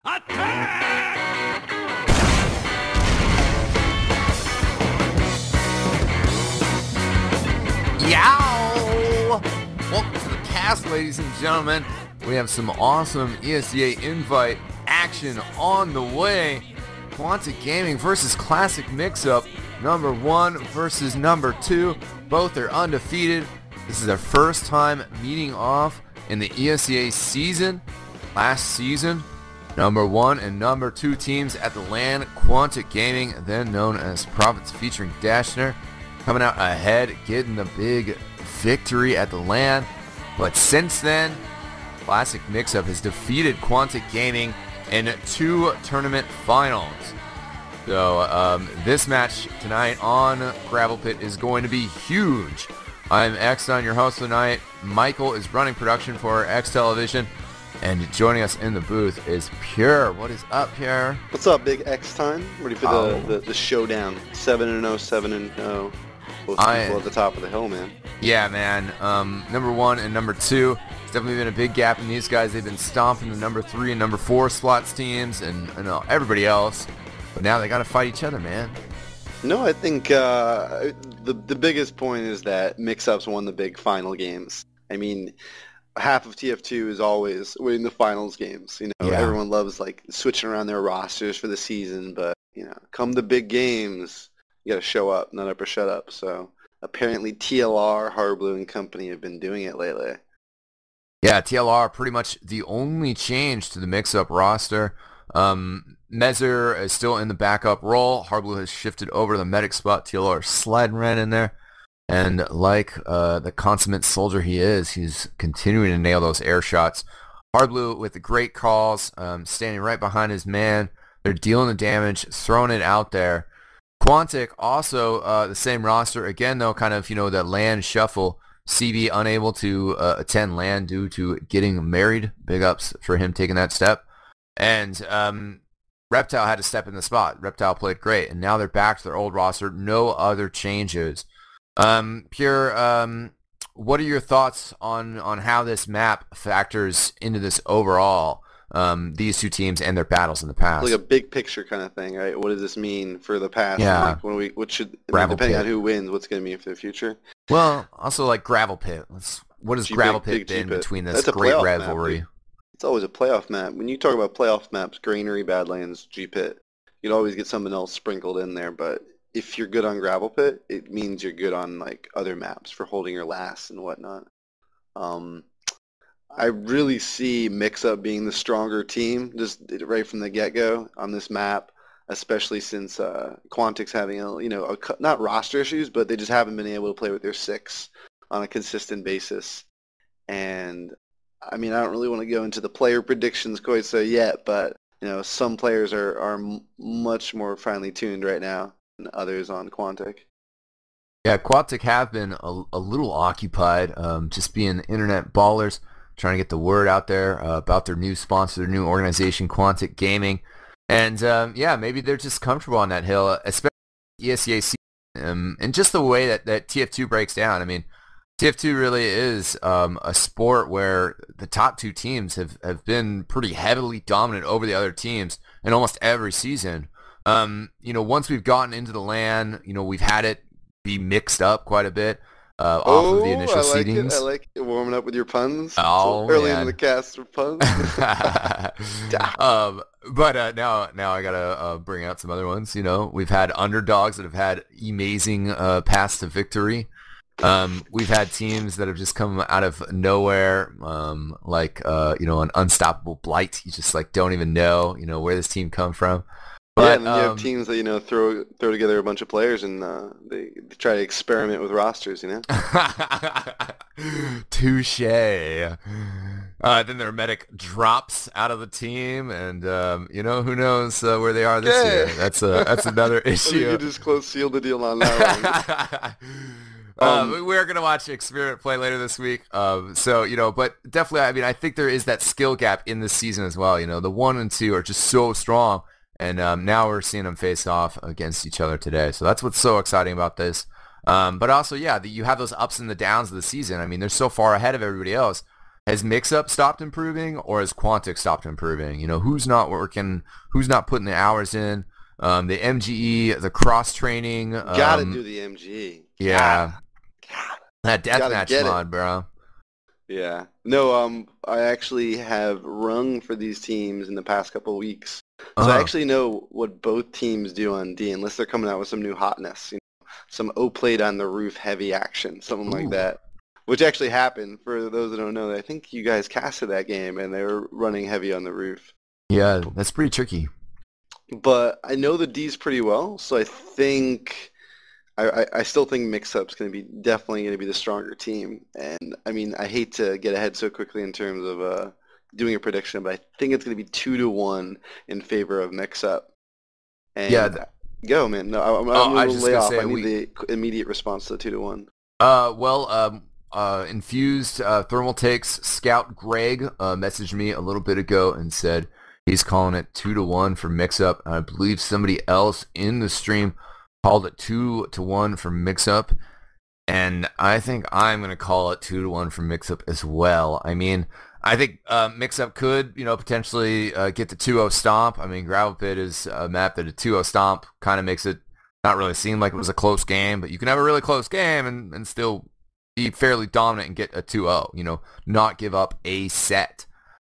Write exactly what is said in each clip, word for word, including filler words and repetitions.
Yow! Welcome to the cast, ladies and gentlemen. We have some awesome E S E A-Invite action on the way. Quantic Gaming versus Classic Mix-Up. Number one versus number two. Both are undefeated. This is their first time meeting off in the E S E A season. Last season, number one and number two teams at the LAN, Quantic Gaming, then known as Profits featuring Dashner, coming out ahead, getting the big victory at the LAN. But since then, Classic Mix-Up has defeated Quantic Gaming in two tournament finals. So um, this match tonight on Gravel Pit is going to be huge. I'm Exton, your host tonight. Michael is running production for X Television. And joining us in the booth is Pure. What is up, Pure? What's up, Big X time? Ready for the, oh. the, the showdown. seven and oh, seven and oh. Both I, people at the top of the hill, man. Yeah, man. Um, number one and number two. It's definitely been a big gap in these guys. They've been stomping the number three and number four slots teams and, and uh, everybody else. But now they got to fight each other, man. No, I think uh, the the biggest point is that Mix-Ups won the big final games. I mean, half of T F two is always winning the finals games. You know, yeah. Everyone loves like switching around their rosters for the season, but you know, come the big games, you got to show up, nut up or shut up. So apparently T L R, Hardblue and company have been doing it lately. Yeah, T L R pretty much the only change to the Mix-Up roster. Um, Mezer is still in the backup role. Hardblue has shifted over to the medic spot. T L R sliding right in there. And like uh, the consummate soldier he is, he's continuing to nail those air shots. Hardblue with the great calls, um, standing right behind his man. They're dealing the damage, throwing it out there. Quantic also uh, the same roster. Again, though, kind of, you know, the LAN shuffle. C B unable to uh, attend LAN due to getting married. Big ups for him taking that step. And um, Reptile had to step in the spot. Reptile played great. And now they're back to their old roster. No other changes. Um, Pure, um, what are your thoughts on, on how this map factors into this overall, um, these two teams and their battles in the past? Like a big picture kind of thing, right? What does this mean for the past? Yeah. Like, when we, what should, I mean, depending pit. on who wins, what's going to mean for the future? Well, also like Gravel Pit. Let's, what has G- Gravel big, Pit been G-Pit. between this That's a great playoff rivalry? Map, it's always a playoff map. When you talk about playoff maps, Granary, Badlands, G-Pit, you'd always get something else sprinkled in there, but if you're good on Gravel Pit, it means you're good on like other maps for holding your last and whatnot. Um, I really see Mix-Up being the stronger team just right from the get-go on this map, especially since uh, Quantic's having a, you know, a, not roster issues, but they just haven't been able to play with their six on a consistent basis. And I mean, I don't really want to go into the player predictions quite so yet, but you know, some players are are much more finely tuned right now than others on Quantic. Yeah, Quantic have been a, a little occupied, um, just being internet ballers, trying to get the word out there uh, about their new sponsor, their new organization, Quantic Gaming. And um, yeah, maybe they're just comfortable on that hill, especially E S E A, um, and just the way that, that T F two breaks down. I mean, T F two really is um, a sport where the top two teams have, have been pretty heavily dominant over the other teams in almost every season. Um, you know, once we've gotten into the LAN, you know, we've had it be mixed up quite a bit uh, oh, off of the initial I like seedings. It. I like it. Warming up with your puns. Oh, so early man. in the cast for puns. um, but uh, now, now I gotta uh, bring out some other ones. You know, we've had underdogs that have had amazing uh, paths to victory. Um, we've had teams that have just come out of nowhere, um, like uh, you know, an unstoppable blight. You just like don't even know, you know, where this team come from. But, yeah, and then you um, have teams that you know throw throw together a bunch of players and uh, they, they try to experiment with rosters. You know. Touche. Uh, then their medic drops out of the team, and um, you know who knows uh, where they are this Okay. year. That's a that's another issue. You just close seal the deal on that one. Um, uh, we're gonna watch Experiment play later this week. Um, so you know, but definitely, I mean, I think there is that skill gap in this season as well. You know, the one and two are just so strong, and um, now we're seeing them face off against each other today. So that's what's so exciting about this. Um, but also, yeah, the, you have those ups and the downs of the season. I mean, they're so far ahead of everybody else. has Mix-Up stopped improving, or has Quantic stopped improving? You know, who's not working, who's not putting the hours in? Um, the M G E, the cross-training. Um, Gotta do the M G E. Yeah. Gotta. That Gotta deathmatch get mod, it. bro. Yeah. No, um, I actually have rung for these teams in the past couple of weeks. So Uh-huh. I actually know what both teams do on D, unless they're coming out with some new hotness. You know, some O-Plate on the roof heavy action, something like Ooh. that. Which actually happened, for those that don't know. I think you guys casted that game, and they were running heavy on the roof. Yeah, that's pretty tricky. But I know the D's pretty well, so I think... I, I, I still think Mix-Up's going to be definitely going to be the stronger team. And, I mean, I hate to get ahead so quickly in terms of uh, doing a prediction, but I think it's going to be two to one in favor of Mix-Up. And Yeah. Th- go, man. No, I'm, I'm oh, I going was to just lay gonna off. say I need we. the immediate response to the two to one. Uh, well, um, uh, infused uh, thermal takes Scout Greg uh, messaged me a little bit ago and said he's calling it two to one for Mix-Up. I believe somebody else in the stream called it two to one for Mix-Up, and I think I'm gonna call it two to one for Mix-Up as well. I mean, I think uh, Mix-Up could, you know, potentially uh, get the two oh stomp. I mean, Gravel Pit is a map that a two oh stomp kind of makes it not really seem like it was a close game, but you can have a really close game and, and still be fairly dominant and get a two oh, you know, not give up a set.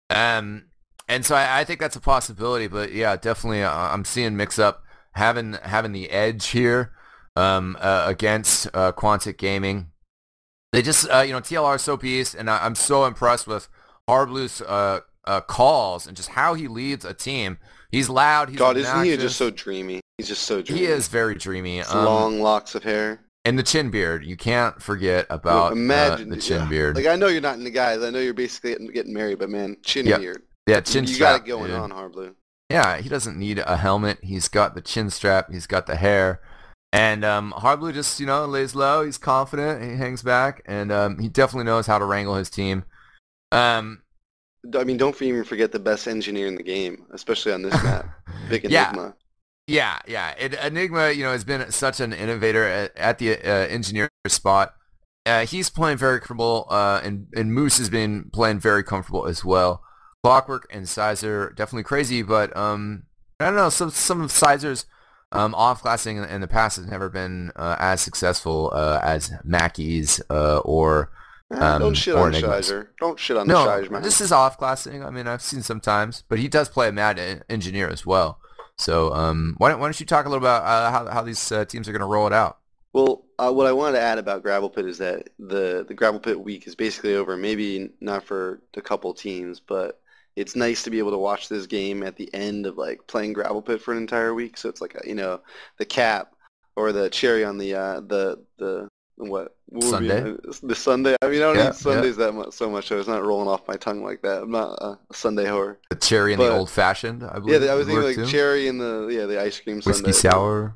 Um, and so I, I think that's a possibility, but yeah, definitely uh, I'm seeing Mix-Up having having the edge here um, uh, against uh, Quantic Gaming. They just, uh, you know, T L R is so beast, and I, I'm so impressed with Harblue's uh, uh, calls and just how he leads a team. He's loud. He's God, obnoxious. isn't he just so dreamy? He's just so dreamy. He is very dreamy. His Um, long locks of hair. And the chin beard. You can't forget about Imagine uh, the chin yeah. beard. Like, I know you're not into guys. I know you're basically getting, getting married, but man, chin yeah. beard. Yeah, chin you strap. got it going dude. on, Harblu. Yeah, he doesn't need a helmet. He's got the chin strap. He's got the hair. And um, Harblu just, you know, lays low. He's confident. He hangs back. And um, he definitely knows how to wrangle his team. Um, I mean, don't even forget the best engineer in the game, especially on this map. Big Enigma. Yeah, yeah. yeah. It, Enigma, you know, has been such an innovator at, at the uh, engineer spot. Uh, he's playing very comfortable, uh, and, and Moose has been playing very comfortable as well. Clockwork and Sizer definitely crazy, but um, I don't know. Some some of Sizer's um, off-classing in, in the past has never been uh, as successful uh, as Mackey's uh, or um, Don't shit or on Enigma's. Shizer. Don't shit on No, the Shizer, man. this is off-classing. I mean, I've seen sometimes, but he does play a mad en- engineer as well. So um, why don't why don't you talk a little about uh, how how these uh, teams are going to roll it out? Well, uh, what I wanted to add about Gravel Pit is that the the Gravel Pit week is basically over. Maybe not for a couple teams, but it's nice to be able to watch this game at the end of like playing Gravel Pit for an entire week. So it's like a, you know, the cap or the cherry on the uh, the the what, what Sunday. Be, the Sunday. I mean, I don't Yeah, eat Sundays that much so much, so it's not rolling off my tongue like that. I'm not a Sunday whore. The cherry and But- the old-fashioned, I Yeah, believe. the- I was would thinking work like too. cherry and the yeah the ice cream Whiskey Sunday. sour.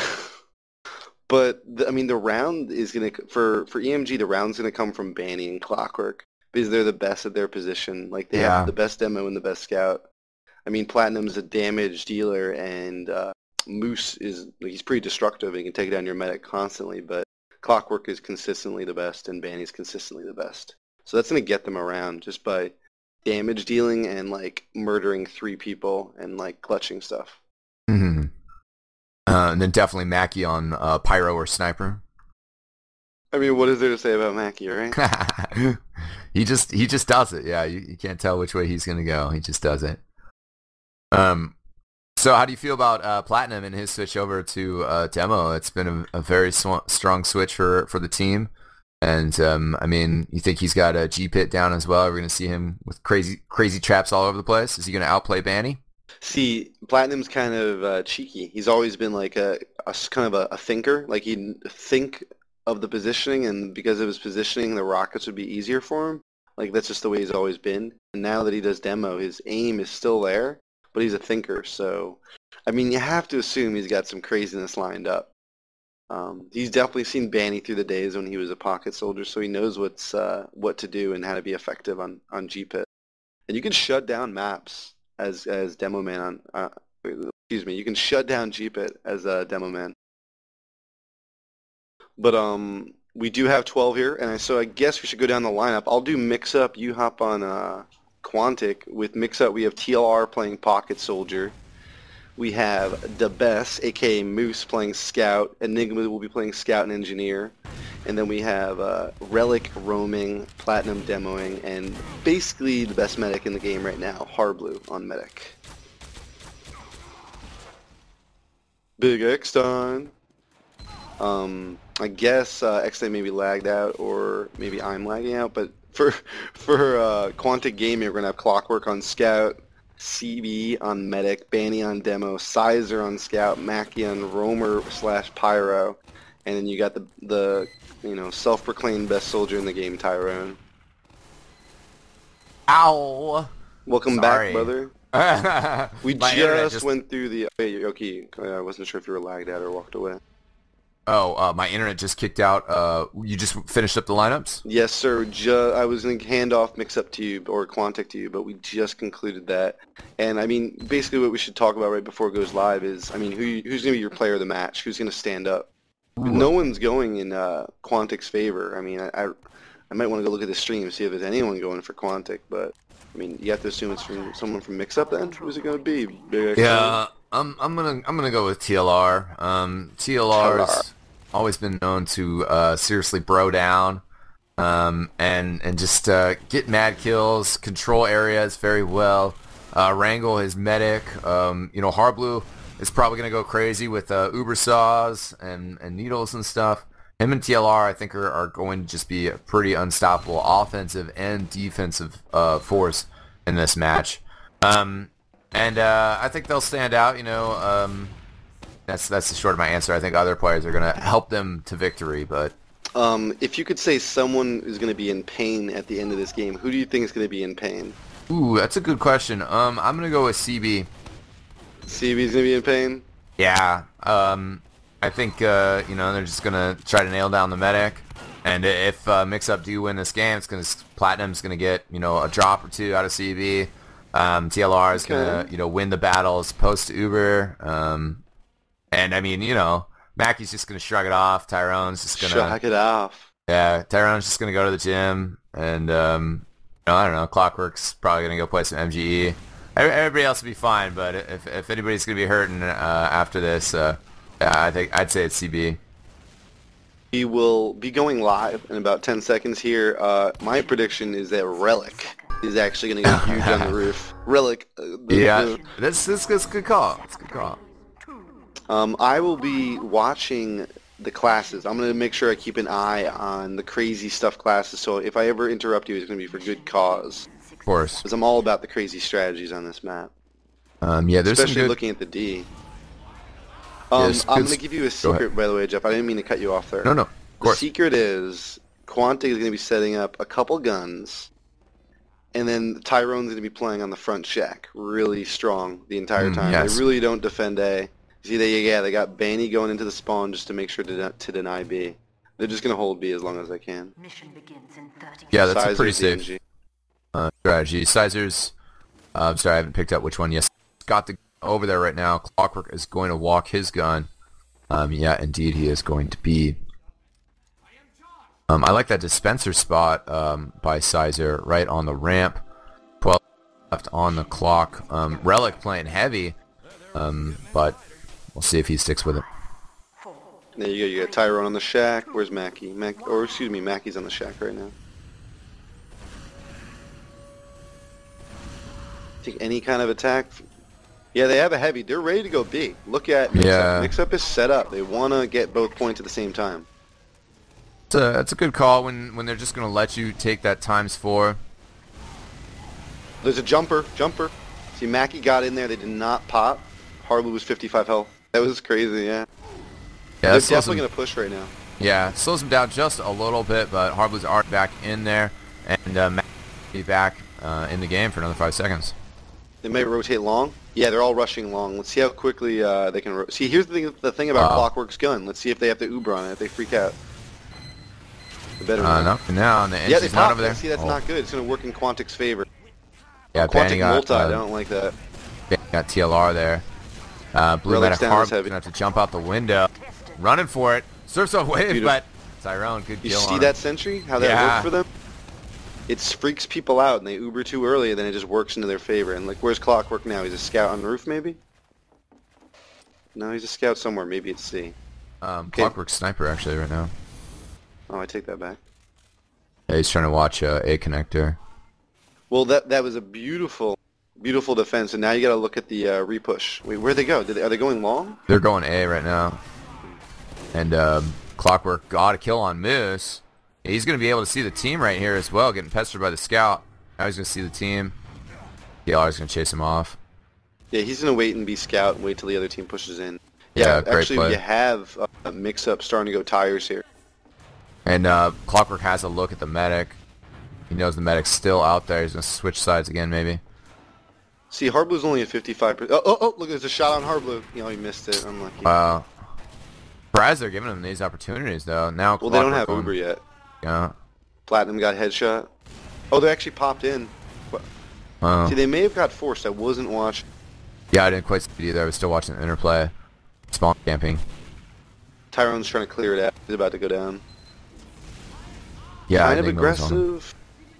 But the, I mean, the round is gonna for for E M G. The round's gonna come from Banny and Clockwork because they're the best at their position. Like they Yeah. have the best demo and the best scout. I mean, Platinum's a damage dealer, and uh, Moose is like, he's pretty destructive. He can take down your medic constantly. But Clockwork is consistently the best, and Banny's consistently the best. So that's gonna get them around just by damage dealing and like murdering three people and like clutching stuff. Mm-hmm. Uh, and then definitely Mackie on uh, Pyro or Sniper. I mean, what is there to say about Mackie, right? he just he just does it. Yeah, you, you can't tell which way he's gonna go. He just does it. Um, so how do you feel about uh, Platinum and his switch over to uh, Demo? It's been a, a very sw- strong switch for for the team. And um, I mean, you think he's got a G pit down as well? We're gonna see him with crazy crazy traps all over the place. Is he gonna outplay Banny? See, Platinum's kind of uh, cheeky. He's always been like a, a s- kind of a, a thinker. Like he'd think of the positioning, and because of his positioning, the rockets would be easier for him. Like that's just the way he's always been. And now that he does demo, his aim is still there, but he's a thinker. So, I mean, you have to assume he's got some craziness lined up. Um, he's definitely seen Banny through the days when he was a pocket soldier, so he knows what's uh, what to do and how to be effective on on G pit. And you can shut down maps as as demo man on. Uh, excuse me, you can shut down G pit as a demo man. But um, we do have twelve here, and I, so I guess we should go down the lineup. I'll do mix-up, you hop on uh, Quantic. With mix-up, we have T L R playing Pocket Soldier. We have the Best, aka Moose, playing Scout. Enigma will be playing Scout and Engineer. And then we have uh, Relic roaming, Platinum demoing, and basically the best medic in the game right now, Harblu on medic. Big X time. Um, I guess uh, X time maybe lagged out, or maybe I'm lagging out. But for for uh, Quantic Gaming, we're gonna have Clockwork on Scout, C B on medic, Banny on demo, Sizer on Scout, Mackie on roamer slash pyro, and then you got the the you know self-proclaimed best soldier in the game, Tyrone. Ow! Welcome Sorry. back, brother. We My just, just went through the. Wait, okay, I wasn't sure if you were lagged out or walked away. Oh, uh, my internet just kicked out. Uh, you just finished up the lineups? Yes, sir. Ju I was going to hand off mix-up to you, or Quantic to you, but we just concluded that. And, I mean, basically what we should talk about right before it goes live is, I mean, who who's going to be your player of the match? Who's going to stand up? Ooh. No one's going in uh, Quantic's favor. I mean, I, I, I might want to go look at the stream and see if there's anyone going for Quantic, but, I mean, you have to assume it's from someone from mix-up then? Who's it going to be? Big yeah, I'm, I'm going to I'm gonna go with T L R. Um, T L R's always been known to uh, seriously bro down um, and and just uh, get mad kills, control areas very well, uh, wrangle his medic. Um, you know, Harblu is probably going to go crazy with uh, Uber saws and, and needles and stuff. Him and T L R, I think, are, are going to just be a pretty unstoppable offensive and defensive uh, force in this match. Um, and uh, I think they'll stand out, you know. Um, That's that's the short of my answer. I think other players are going to help them to victory, but um, if you could say someone is going to be in pain at the end of this game, who do you think is going to be in pain? Ooh, that's a good question. Um, I'm going to go with C B. C B's going to be in pain? Yeah. Um, I think uh, you know they're just going to try to nail down the medic, and if uh, Mix-Up do win this game, it's going to Platinum's going to get you know a drop or two out of C B. Um, T L R is okay. going to you know win the battles post Uber. Um, And, I mean, you know, Mackie's just going to shrug it off. Tyrone's just going to... Shrug it off. Yeah, Tyrone's just going to go to the gym. And, um, you know, I don't know, Clockwork's probably going to go play some M G E. Everybody else will be fine, but if, if anybody's going to be hurting uh, after this, uh, yeah, I think, I'd say it's C B. We will be going live in about ten seconds here. Uh, my prediction is that Relic is actually going to get huge on the roof. Relic. Uh, the, yeah, the, that's, that's, that's a good call. That's a good call. Um, I will be watching the classes. I'm going to make sure I keep an eye on the crazy stuff classes, so if I ever interrupt you, it's going to be for good cause. Of course. Because I'm all about the crazy strategies on this map. Um, yeah, there's Especially some good... looking at the D. Um, yeah, I'm going to give you a secret, by the way, Jeff. I didn't mean to cut you off there. No, no, of course. The secret is Quantic is going to be setting up a couple guns, and then Tyrone's going to be playing on the front shack really strong the entire time. Mm, yes. They really don't defend A. See, they, yeah, they got Banny going into the spawn just to make sure to, to deny B. They're just going to hold B as long as they can. Mission begins in thirty. Yeah, that's Sizer's a pretty safe uh, strategy. Sizer's, uh, I'm sorry, I haven't picked up which one. Yes, got the over there right now. Clockwork is going to walk his gun. Um, yeah, indeed, he is going to be. Um, I like that dispenser spot um, by Sizer right on the ramp. twelve left on the clock. Um, Relic playing heavy, um, but... We'll see if he sticks with it. There you go. You got Tyrone on the shack. Where's Mackie? Mac or excuse me, Mackie's on the shack right now. Take any kind of attack. Yeah, they have a heavy. They're ready to go B. Look at Mix-Up. Yeah. Mix-Up is set up. They want to get both points at the same time. It's a, that's a good call when, when they're just going to let you take that times four. There's a jumper. Jumper. See, Mackie got in there. They did not pop. Harblu was fifty-five health. That was crazy, yeah. Yeah, they're definitely going to push right now. Yeah, slows them down just a little bit, but Harblu's already back in there, and uh, Matt will be back uh, in the game for another five seconds. They may rotate long. Yeah, they're all rushing long. Let's see how quickly uh, they can... Ro see, here's the thing, the thing about uh, Clockwork's gun. Let's see if they have to Uber on it, if they freak out. The better uh, not for now, and the yeah, they not over there. See, that's oh. not good. It's going to work in Quantic's favor. Yeah, Quantic got, multi, uh, I don't like that. Got T L R there. Uh, Blue Medic Harp going to have to jump out the window. Running for it. Surf's a wave, Beautiful. but Tyrone, good You kill see on that him. sentry? How that Yeah. worked for them? It freaks people out, and they Uber too early, and then it just works into their favor. And like, where's Clockwork now? He's a scout on the roof, maybe? No, he's a scout somewhere. Maybe it's C. Um, Okay. Clockwork Sniper actually right now. Oh, I take that back. Yeah, he's trying to watch uh, A connector. Well, that that was a beautiful, beautiful defense, and now you got to look at the uh, repush. Wait, where'd they go? Did they, are they going long? They're going A right now. And um, Clockwork got a kill on Moose. He's going to be able to see the team right here as well, getting pestered by the scout. Now he's going to see the team. T L R's going to chase him off. Yeah, he's going to wait and be scout and wait till the other team pushes in. Yeah, Yeah, great actually, play. you have uh, a mix-up starting to go tires here. And uh, Clockwork has a look at the medic. He knows the medic's still out there. He's going to switch sides again, maybe. See, Harblue's only at fifty-five percent. Oh, oh, oh, look, there's a shot on Harblu. You know, he missed it. Unlucky. Wow. Surprised they're giving him these opportunities, though. Now well, they don't Clockwork have going- Uber yet. Yeah. Platinum got headshot. Oh, they actually popped in. Oh. See, they may have got forced. I wasn't watching. Yeah, I didn't quite see it either. I was still watching the interplay. Spawn camping. Tyrone's trying to clear it out. He's about to go down. Yeah, I kind of think it was on him. aggressive.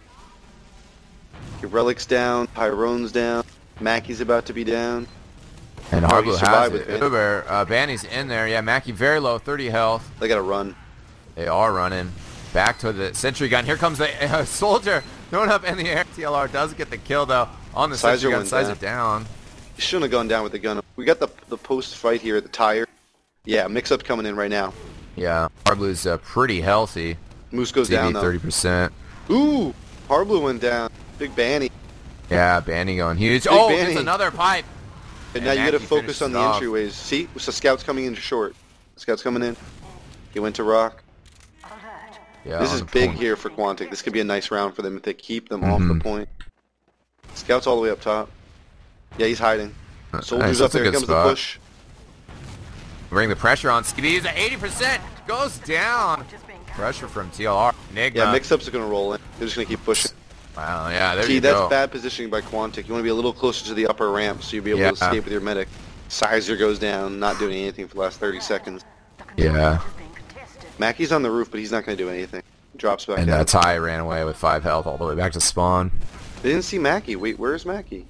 Your Relic's down. Tyrone's down. Mackey's about to be down. And Oh, he Harblu has survived it. with it. Uber, uh, Banny's in there. Yeah, Mackie very low, thirty health. They got to run. They are running. Back to the sentry gun. Here comes the uh, soldier thrown up in the air. T L R does get the kill, though, on the Sizer sentry gun. went Size down. it down. He shouldn't have gone down with the gun. We got the the post fight here at the tire. Yeah, mix-up coming in right now. Yeah, Harblu's uh, pretty healthy. Moose goes C V down, though. thirty percent. Ooh! Harblu went down. Big Banny. Yeah, Banny going huge. Big oh, Banny. it's another pipe. And, And now you got to Mackey focus finishes on the it off. entryways. See? So Scout's coming in short. Scout's coming in. He went to rock. Yeah, This on is the big point. here for Quantic. This could be a nice round for them if they keep them off Mhm. the point. Scout's all the way up top. Yeah, he's hiding. Uh, Soldiers nice, up that's a there. Here good comes spot. the push. Bring the pressure on. C V is at eighty percent. Goes down. Pressure from T L R. Enigma. Yeah, mix-ups are going to roll in. They're just going to keep pushing. Wow, yeah, there See, you that's go. bad positioning by Quantic. You want to be a little closer to the upper ramp so you'll be able Yeah. to escape with your medic. Sizer goes down, not doing anything for the last thirty seconds. Yeah. Mackey's on the roof, but he's not going to do anything. Drops back And down. uh, Ty ran away with five health all the way back to spawn. They didn't see Mackey. Wait, where's Mackey?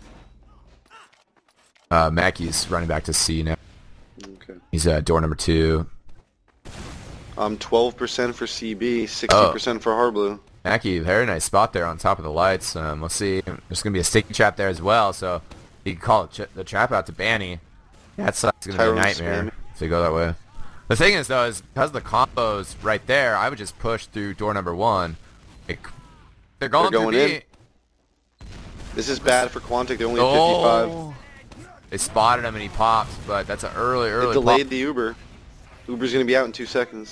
Uh, Mackey's running back to C now. Okay. He's at door number two. Um, twelve percent for C B, sixty percent for Harblu. Mackey, very nice spot there on top of the lights. Um, we'll see. There's going to be a sticky trap there as well, so he can call it ch the trap out to Banny. That's going to be a Tyrone's nightmare spamming. if they go that way. The thing is, though, is because the combos right there, I would just push through door number one. Like, they're going, They're going through in. B. This is bad for Quantic. They're only at fifty-five. Oh, they spotted him and he popped, but that's an early, They early delayed pop. the Uber. Uber's going to be out in two seconds.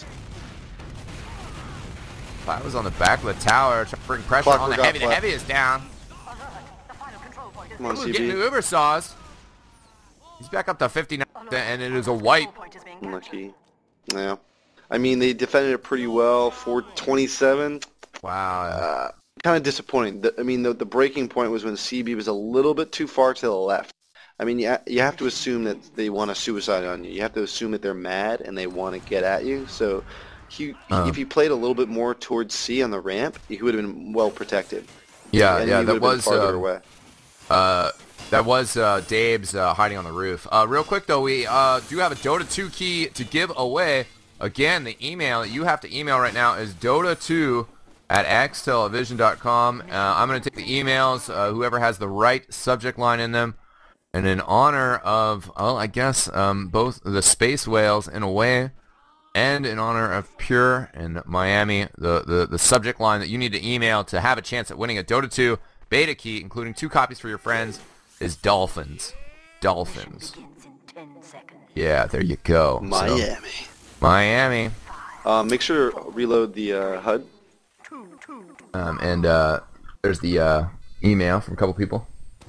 I was on the back of the tower trying to bring pressure Clockwork on the got heavy. The flat. heavy is down. Come on, Ooh, C getting B. the Uber saws. He's back up to fifty-nine, and it is a wipe. Unlucky. Yeah. I mean, they defended it pretty well. four twenty-seven. Wow. Uh, kind of disappointing. The, I mean, the, the breaking point was when C B was a little bit too far to the left. I mean, you, you have to assume that they want to suicide on you. You have to assume that they're mad and they want to get at you. So he, Uh. if he played a little bit more towards C on the ramp, he would have been well protected. Yeah, And yeah, he that would have been was farther uh, away. uh, that was uh, Dave's uh, hiding on the roof. Uh, real quick though, we uh, do have a Dota two key to give away. Again, the email that you have to email right now is Dota two at x television dot com. Uh, I'm going to take the emails, uh, whoever has the right subject line in them. And in honor of, well, I guess, um, both the Space Whales in a way, and in honor of Pure in Miami, the, the, the subject line that you need to email to have a chance at winning a Dota two beta key, including two copies for your friends, is Dolphins. Dolphins. Yeah, there you go. So, Miami. Miami. Uh, make sure to reload the uh, H U D. Um, and uh, there's the uh, email from a couple people.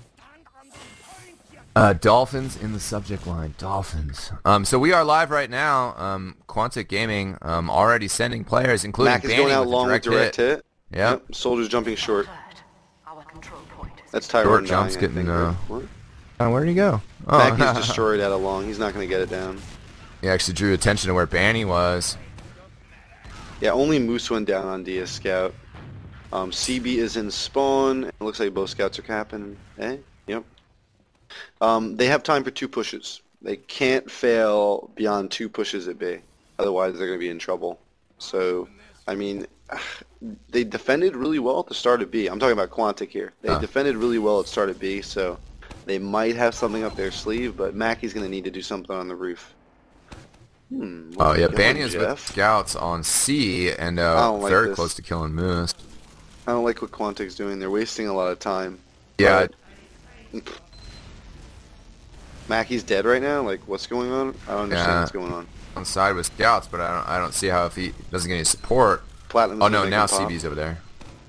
Uh, Dolphins in the subject line. Dolphins. Um, so we are live right now. Um, Quantic Gaming um, already sending players, including Mac is Banning going out with a long with direct, direct hit. hit. Yep. Soldiers jumping short. That's Tyrone Short dying, jumps I getting, think, uh, right? What? Oh, where did he go? Oh, Mackey's destroyed at a long. He's not going to get it down. He actually drew attention to where Banny was. Yeah, only Moose went down on D S Scout. Um, C B is in spawn. It looks like both scouts are capping. Eh? Yep. Um, they have time for two pushes. They can't fail beyond two pushes at B. Otherwise, they're going to be in trouble. So, I mean, they defended really well at the start of B. I'm talking about Quantic here. They huh. defended really well at the start of B, so they might have something up their sleeve, but Mackey's going to need to do something on the roof. Hmm, Oh yeah, going, Banyan's Jeff? with scouts on C and uh, like very this. close to killing Moose. I don't like what Quantic's doing. They're wasting a lot of time. Yeah. But Mackey's dead right now? Like, what's going on? I don't understand Yeah. what's going on. On side with scouts, but I don't I don't see how if he doesn't get any support. Platinum's Oh no, gonna now make him pop. C B's over there.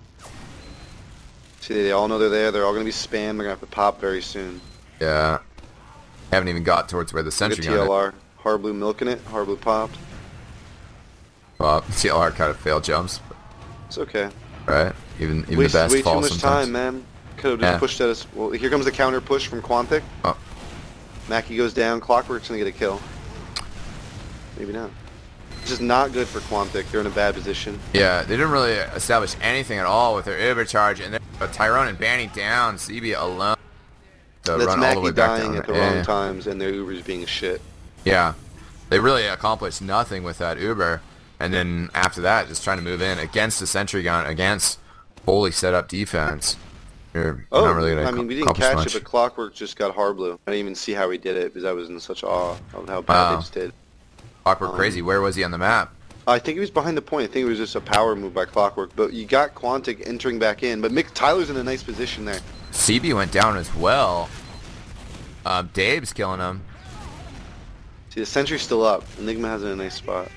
See, they all know they're there. They're all going to be spammed. They're going to have to pop very soon. Yeah. Haven't even got towards where the Look sentry at gun T L is. R. Harblue milking it. Harblue popped. Well, T L R kind of fail jumps, It's okay. right? Even even Waste the best way too fall much sometimes. time, man. Could have just Yeah. pushed at us. Well, here comes the counter push from Quantic. Oh. Mackey goes down. Clockwork's going to get a kill. Maybe not. This is not good for Quantic. They're in a bad position. Yeah, they didn't really establish anything at all with their overcharge, and then uh, Tyrone and Banny down, C B alone. To That's run all the way Mackey back dying down. at the yeah. wrong times and their Ubers being shit. Yeah, they really accomplished nothing with that Uber, and then after that, just trying to move in against the sentry gun, against fully set up defense. You're Oh, not really gonna I mean, we didn't accomplish catch much. it, but Clockwork just got Harblue. I didn't even see how he did it because I was in such awe of how bad Wow. they just did. Clockwork um, crazy. Where was he on the map? I think he was behind the point. I think it was just a power move by Clockwork. But you got Quantic entering back in. But Mick Tyler's in a nice position there. C B went down as well. Um, Dave's killing him. See, the sentry's still up. Enigma has it in a nice spot.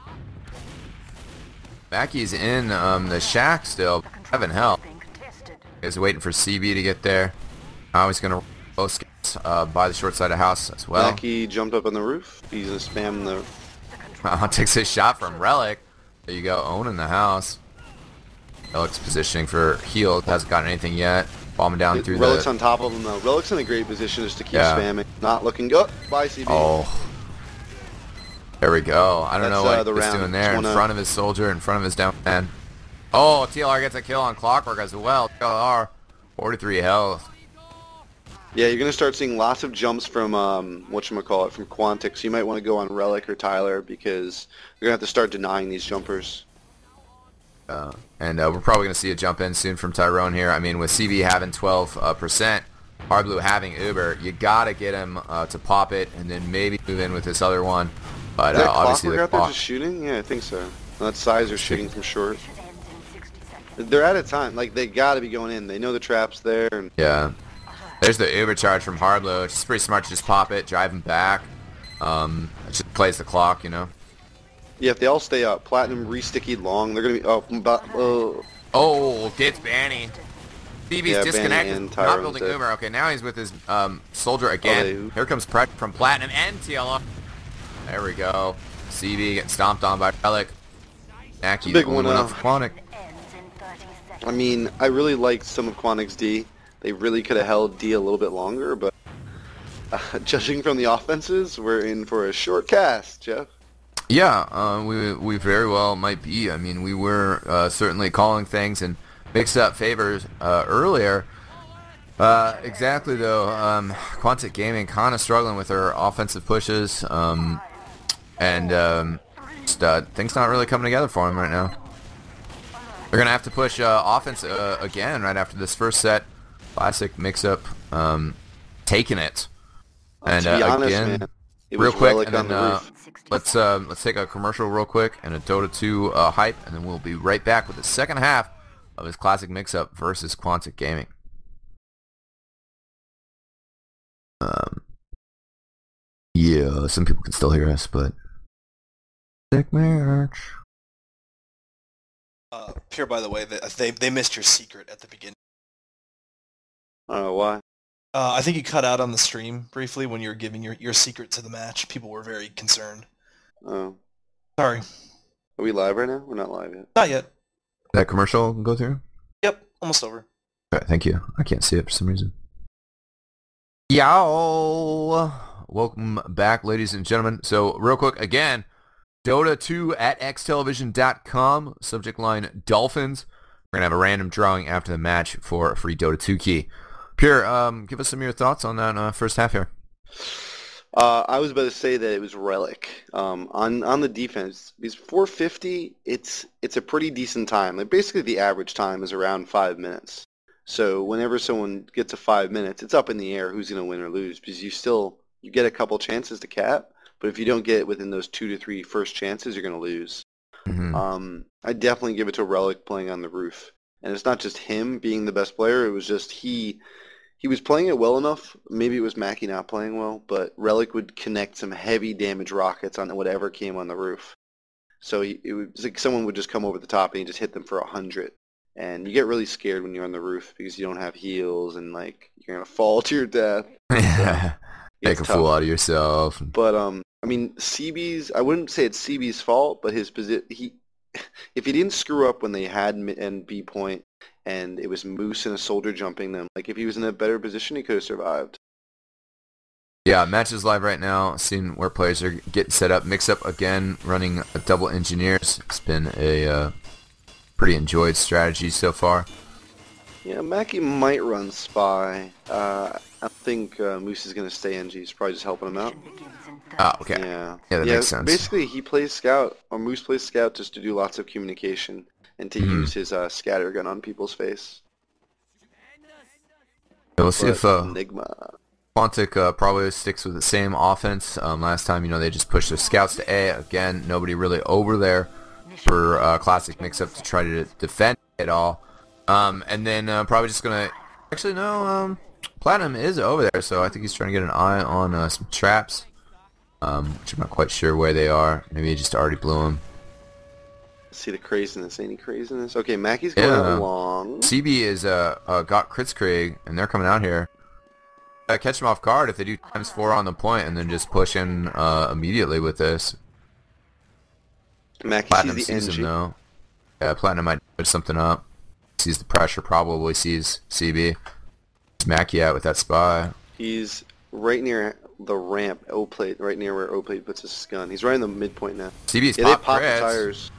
Mackey's in um, the shack still. Heaven help. Is waiting for C B to get there. Now he's gonna both scouts, uh, by the short side of house as well. Mackey jumped up on the roof. He's gonna spam the. Uh, takes his shot from Relic. There you go, owning the house. Relic's positioning for heal. Hasn't gotten anything yet. Bombing down through Relic's the. on top of him though. Relic's in a great position just to keep Yeah. spamming. Not looking good. Bye, C B. Oh. There we go. I don't That's, know uh, what the he's round. doing there. In Wanna- front of his soldier, in front of his down man. Oh, T L R gets a kill on Clockwork as well. T L R, forty-three health. Yeah, you're gonna start seeing lots of jumps from um, whatchamacallit, from Quantic. So you might want to go on Relic or Tyler because you're gonna have to start denying these jumpers. Uh, and uh, we're probably going to see a jump in soon from Tyrone here. I mean, with C B having twelve percent, Hard Blue having Uber, you got to get him uh, to pop it and then maybe move in with this other one. But Is that uh, obviously Clockwork the out there clock. just shooting? Yeah, I think so. That Sizer shooting from short. They're out of time. Like, they got to be going in. They know the trap's there. And Yeah. There's the Uber charge from Hard Blue. It's pretty smart to just pop it, drive him back. Um, it just plays the clock, you know. yeah, if they all stay up, Platinum re-sticky long. They're gonna be oh, but, oh. Oh, gets Banny. C B's Yeah, Banny disconnected. and Not Tyrone's building dead. Uber. Okay, now he's with his um, soldier again. Oh, they- Here comes pressure from Platinum and T L R. There we go. C B getting stomped on by Relic. Aki, big the only one, one uh, up for Quantic. I mean, I really liked some of Quantic's D. They really could have held D a little bit longer, but uh, judging from the offenses, we're in for a short cast, Jeff. Yeah, uh, we we very well might be. I mean, we were uh, certainly calling things and mixed up favors uh, earlier. Uh, exactly though, um, Quantic Gaming kind of struggling with their offensive pushes, um, and um, just, uh, things not really coming together for them right now. They're gonna have to push uh, offense uh, again right after this first set. Classic mix-up, um, taking it, and to be uh, honest, again, man, it real was quick, Relic and on then the uh, roof. let's uh, let's take a commercial real quick and a Dota two uh, hype, and then we'll be right back with the second half of his classic mix-up versus Quantic Gaming. Um, yeah, some people can still hear us, but sick merch. Uh, Pierre, by the way, they, they they missed your secret at the beginning. I don't know why. Uh, I think you cut out on the stream briefly when you were giving your, your secret to the match. People were very concerned. Oh, Sorry. are we live right now? We're not live yet. Not yet. That commercial go through? Yep, almost over. Okay, thank you. I can't see it for some reason. Yo, welcome back, ladies and gentlemen. So, real quick, again, Dota two at x television dot com. Subject line Dolphins. We're going to have a random drawing after the match for a free Dota two key. Pierre, um, give us some of your thoughts on that uh, first half here. Uh, I was about to say that it was Relic. Um, on on the defense, because four fifty, it's it's a pretty decent time. Like basically, the average time is around five minutes. So whenever someone gets to five minutes, it's up in the air who's going to win or lose, because you still you get a couple chances to cap, but if you don't get within those two to three first chances, you're going to lose. Mm-hmm. Um, I definitely give it to Relic playing on the roof, and it's not just him being the best player. It was just he. He was playing it well enough. Maybe it was Mackie not playing well, but Relic would connect some heavy damage rockets on whatever came on the roof. So he, it was like someone would just come over the top and he just hit them for a hundred. And you get really scared when you're on the roof because you don't have heals and like you're gonna fall to your death. Yeah, make a fool out of yourself. But um, I mean, C B's. I wouldn't say it's C B's fault, but his position. He, if he didn't screw up when they had mid and B point. And it was Moose and a soldier jumping them. Like, if he was in a better position, he could have survived. Yeah, match is live right now. Seeing where players are getting set up. Mix up again, running a double engineers. It's been a uh, pretty enjoyed strategy so far. Yeah, Mackie might run Spy. Uh, I think uh, Moose is going to stay N G. He's probably just helping him out. Oh, okay. Yeah, yeah that yeah, makes sense. Basically, he plays Scout, or Moose plays Scout just to do lots of communication. And to mm-hmm. use his uh, scatter gun on people's face. Yeah, we'll see but if uh, Enigma. Quantic uh, probably sticks with the same offense. Um, last time, you know, they just pushed their scouts to A. Again, nobody really over there for uh, classic mix-up to try to defend it all. Um, and then uh, probably just going to... Actually, no, um, Platinum is over there, so I think he's trying to get an eye on uh, some traps, um, which I'm not quite sure where they are. Maybe he just already blew them. See the craziness. Any craziness? Okay, Mackie's going yeah. along. C B is uh, uh got Kritzkrieg, and they're coming out here. Uh, catch them off guard if they do times four on the point, and then just push in uh, immediately with this. Mackie Platinum sees the sees N G. him though. Yeah, Platinum might put something up. Sees the pressure, probably sees C B. Where's Mackie at with that spy? He's right near the ramp, O-plate, right near where O-plate puts his gun. He's right in the midpoint now. C B's yeah, pop they pop the crits. tires.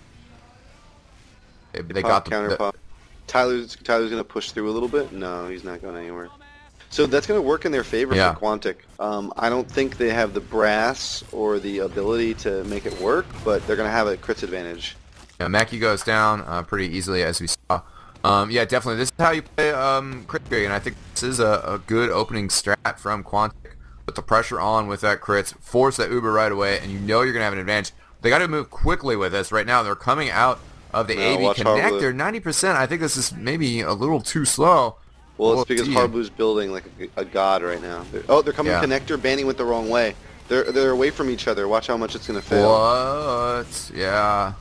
They, they they pop, got the, counter the pop. Tyler's Tyler's gonna push through a little bit. No, he's not going anywhere. So that's gonna work in their favor yeah. for Quantic. Um, I don't think they have the brass or the ability to make it work, but they're gonna have a crits advantage. Yeah, Mackie goes down uh, pretty easily as we saw. Um, yeah, definitely. This is how you play um, Kritzkrieg, and I think this is a, a good opening strat from Quantic. Put the pressure on with that crits, force that Uber right away, and you know you're gonna have an advantage. They got to move quickly with this right now. They're coming out of the no, A B connector, ninety percent. I think this is maybe a little too slow. Well, it's because Harbu's building like a, a god right now. They're, oh, they're coming yeah. connector. Banning went the wrong way. They're they're away from each other. Watch how much it's gonna fail. What? Yeah.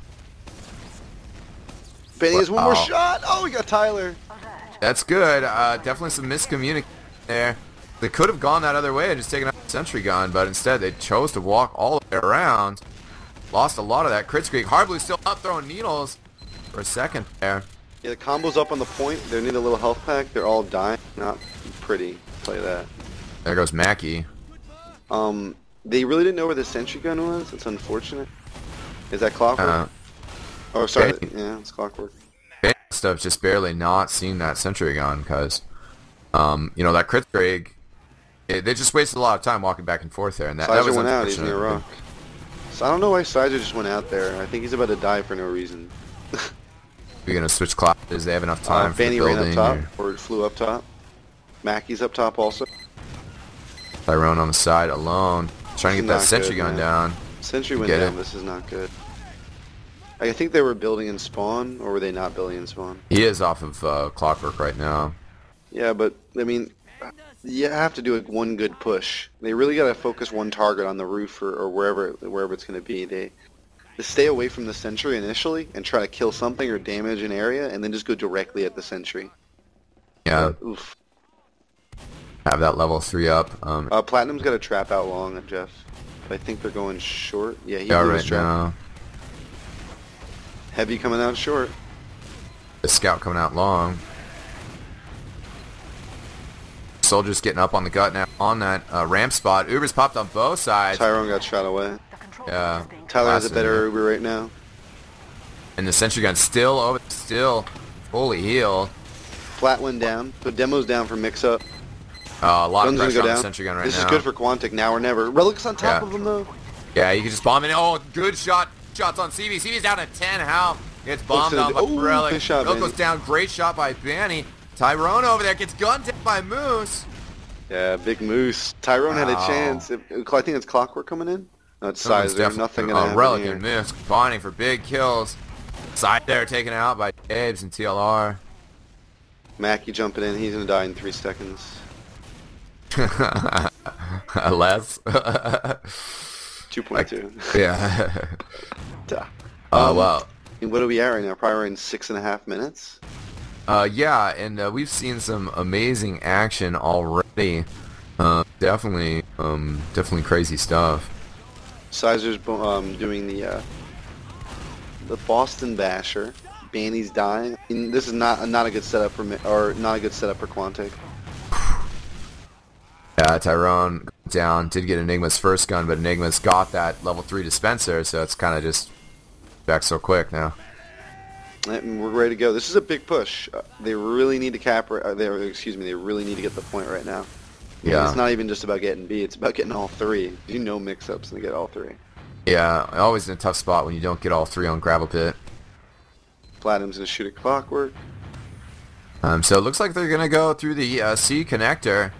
Banning has one oh. more shot. Oh, we got Tyler. That's good. Uh, definitely some miscommunication there. They could have gone that other way and just taken out the sentry gun, but instead they chose to walk all the way around. Lost a lot of that. Kritzkrieg. Harblue's still up throwing needles for a second there. Yeah, the combo's up on the point. They need a little health pack. They're all dying. Not pretty. Play that. There goes Mackie. Um, they really didn't know where the sentry gun was. It's unfortunate. Is that clockwork? Uh, oh, sorry. Okay. Yeah, it's clockwork. Stuff just barely not seeing that sentry gun because, um, you know, that Kritzkrieg, it, they just wasted a lot of time walking back and forth there, and that, that was went out. He's near rock. So I don't know why Sizer just went out there. I think he's about to die for no reason. We're gonna switch classes. They have enough time uh, for Fanny the building. ran up top, or... or flew up top. Mackie's up top also. Tyrone on the side alone, trying to get that sentry gun down. Sentry went down. This is not good. I think they were building in spawn, or were they not building in spawn? He is off of uh, clockwork right now. Yeah, but I mean, you have to do a, one good push. They really got to focus one target on the roof or, or wherever wherever it's going to be. They, they stay away from the sentry initially and try to kill something or damage an area, and then just go directly at the sentry. Yeah. But, oof. Have that level three up. Um, uh, Platinum's got a trap out long, Jeff. But I think they're going short. Yeah, he yeah, blew right his trap. now. Heavy coming out short. The scout coming out long. Soldiers getting up on the gut now on that uh, ramp spot. Uber's popped on both sides. Tyrone got shot away. Yeah. Tyler has a Blasted better him. Uber right now. And the sentry gun still over, still fully healed. Flat one down. So demo's down for mix-up. Uh, a lot Gun's of gonna pressure go on the down. sentry gun right This now. is good for Quantic, now or never. Relic's on top Yeah. of him though. Yeah, you can just bomb it. Oh, good shot. Shots on C B. C B's down at ten health. Gets bombed Looks on by into- Ooh, Relic. good shot, Relic goes Banny. down. Great shot by Banny. Tyrone over there gets gunned down by Moose. Yeah, big moose. Tyrone had a Wow. chance. If, I think it's Clockwork coming in. No, it's Someone's Sizer. def- Nothing gonna uh, happen Relic here. and Moose combining for big kills. Side there taken out by Abe's and T L R. Mackie jumping in. He's gonna die in three seconds. Less. two point two. Yeah. Duh. Oh, Um, well. And what are we at right now? Probably in six and a half minutes. Uh, yeah, and uh, we've seen some amazing action already. Uh, definitely, um, definitely crazy stuff. Sizer's bo- um, doing the uh, the Boston Basher. Banny's dying. I mean, this is not not a good setup for me, or not a good setup for Quantic. Yeah, Tyrone down, did get Enigma's first gun, but Enigma's got that level three dispenser, so it's kind of just back so quick now. And we're ready to go. This is a big push. Uh, they really need to cap. Uh, they excuse me. They really need to get the point right now. And Yeah. It's not even just about getting B. It's about getting all three. You know, mix-ups and get all three. Yeah, always in a tough spot when you don't get all three on Gravel Pit. Platinum's gonna shoot a Clockwork. Um, so it looks like they're gonna go through the uh, C connector.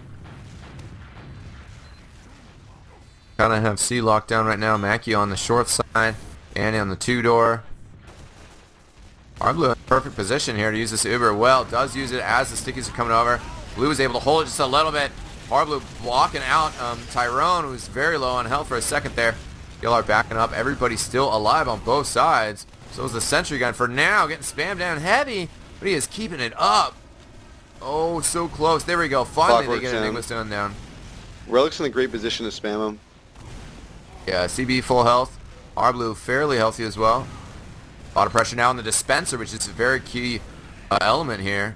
Kind of have C locked down right now. Mackie on the short side, Annie on the two door. Blue in perfect position here to use this Uber well. Does use it as the stickies are coming over. Blue is able to hold it just a little bit. Blue blocking out um, Tyrone, who's very low on health for a second there. T L R backing up. Everybody's still alive on both sides. So is the sentry gun for now, getting spammed down heavy, but he is keeping it up. Oh, so close. There we go. Finally, Clockwork they get down. Enigma Stone down. Relic's in a great position to spam him. Yeah, C B full health. Blue fairly healthy as well. A lot of pressure now on the dispenser, which is a very key uh, element here.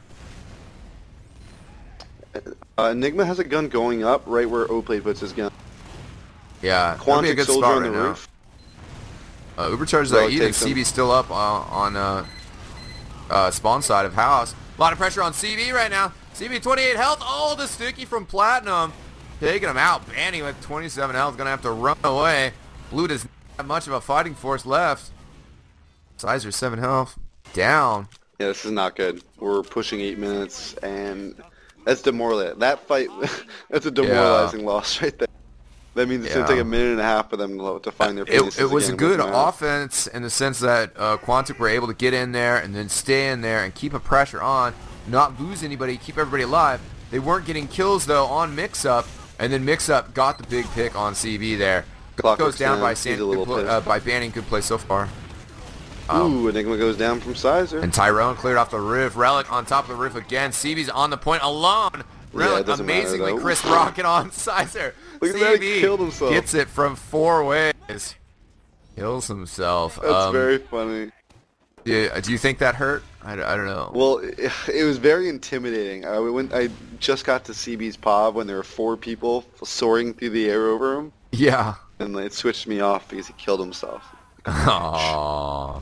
Uh, Enigma has a gun going up right where Oplay puts his gun. Yeah, that'll be a Quantic good soldier spot on the right now. roof. Uh, Uber charges Relic are even. takes him. C B still up uh, on uh, uh, spawn side of house. A lot of pressure on C B right now. C B twenty-eight health. Oh, the sticky from Platinum. Taking him out. Banny with twenty-seven health. Going to have to run away. Blue does not have much of a fighting force left. Sizer seven health. Down. Yeah, this is not good. We're pushing eight minutes, and that's demoralizing. That fight, that's a demoralizing loss right there. That means it's Yeah. going to take a minute and a half for them to find their It, places it was a again good with Matt. offense in the sense that uh, Quantic were able to get in there and then stay in there and keep a pressure on, not lose anybody, keep everybody alive. They weren't getting kills though on Mix-Up, and then Mix-Up got the big pick on C B there. Clockwork's Goes down down. by He's San, a little good play, pissed. uh, by Banning, good play so far. Um, Ooh, Enigma goes down from Sizer. and Tyrone cleared off the roof. Relic on top of the roof again. C B's on the point alone. Yeah, Relic it doesn't matter, amazingly though. crisp rocket on Sizer. Look at that, he C B killed himself. gets it from four ways. Kills himself. That's Um, very funny. do, do you think that hurt? I, I don't know. Well, it, it was very intimidating. I went, I just got to C B's P O B when there were four people soaring through the air over him, Yeah. and it switched me off because he killed himself. Aww.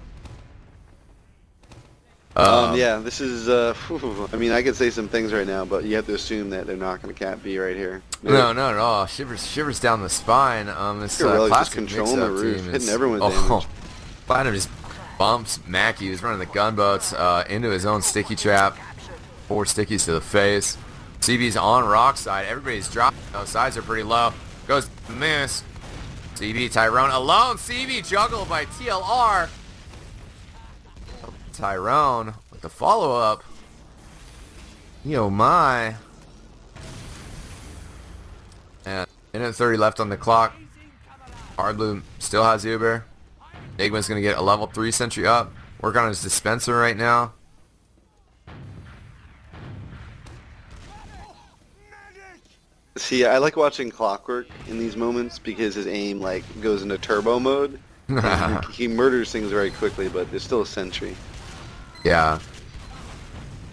Um, yeah, this is, uh, I mean, I could say some things right now, but you have to assume that they're not going to cap B right here. No, no, no. Shivers, shivers down the spine. Um, this Look at uh, Relic just plastic controlling the mix-up roof, team hitting is, everyone with oh, damage. Platinum just bumps Mackie, who's running the gunboats, uh, into his own sticky trap. Four stickies to the face. C B's on rock side. Everybody's dropping. Those sides are pretty low. Goes to miss. C B Tyrone alone. C B juggled by T L R. Tyrone with the follow-up. Yo, my. And minute thirty left on the clock. Hard Blue still has Uber. Enigma's going to get a level three sentry up. Work on his dispenser right now. See, I like watching Clockwork in these moments because his aim, like, goes into turbo mode. And he murders things very quickly, but there's still a sentry. Yeah.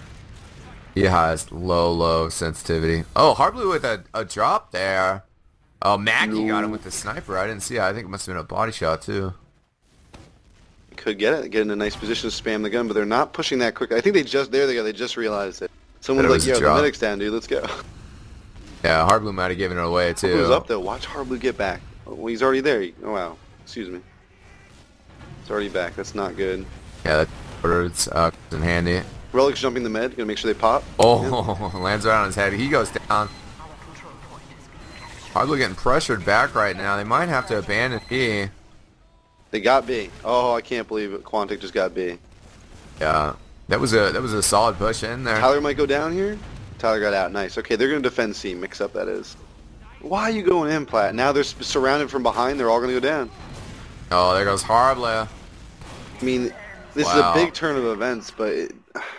He has low, low sensitivity. Oh, Hard Blue with a, a drop there. Oh, Mackie No. got him with the sniper. I didn't see it. I think it must have been a body shot, too. Could get it, get in a nice position to spam the gun, but they're not pushing that quick. I think they just, there they go, they just realized it. Someone's That like, was a yo, the drop. medic's down, dude, let's go. Yeah, Hardblue might have given it away, too. Hardblue's up, though. Watch Hardblue get back. Oh, well, he's already there. Oh, wow. Excuse me. It's already back. That's not good. Yeah, that's uh, in handy. Relic's jumping the med, gonna make sure they pop. Oh, yeah. Lands right on his head. He goes down. Hardly getting pressured back right now. They might have to abandon B. They got B. Oh, I can't believe it. Quantic just got B. Yeah, that was a that was a solid push in there. Tyler might go down here. Tyler got out. Nice. Okay, they're gonna defend C. Mix up, that is. Why are you going in, Platt? Now they're surrounded from behind. They're all gonna go down. Oh, there goes Hardblue. I mean, this Wow. is a big turn of events, but it,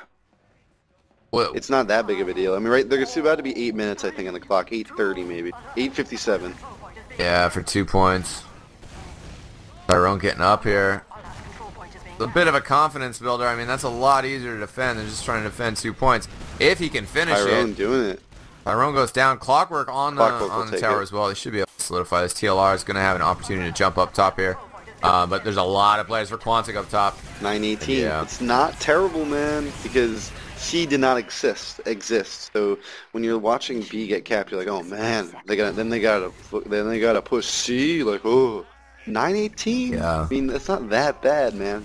Well, it's not that big of a deal. I mean, right? There's about to be eight minutes, I think, on the clock. eight thirty, maybe. eight fifty-seven. yeah, for two points. Tyrone getting up here. A bit of a confidence builder. I mean, that's a lot easier to defend than just trying to defend two points. If he can finish Tyrone it. doing it. Tyrone goes down. Clockwork on the Clockwork will on the take tower it. as well. They should be able to solidify this. T L R is going to have an opportunity to jump up top here. Uh, but there's a lot of players for Quantic up top. nine eighteen. Yeah. It's not terrible, man, because C did not exist. Exist. So when you're watching B get capped, you're like, oh man, they got then they got to then they got to push C. Like, oh, nine eighteen. Yeah. I mean, that's not that bad, man.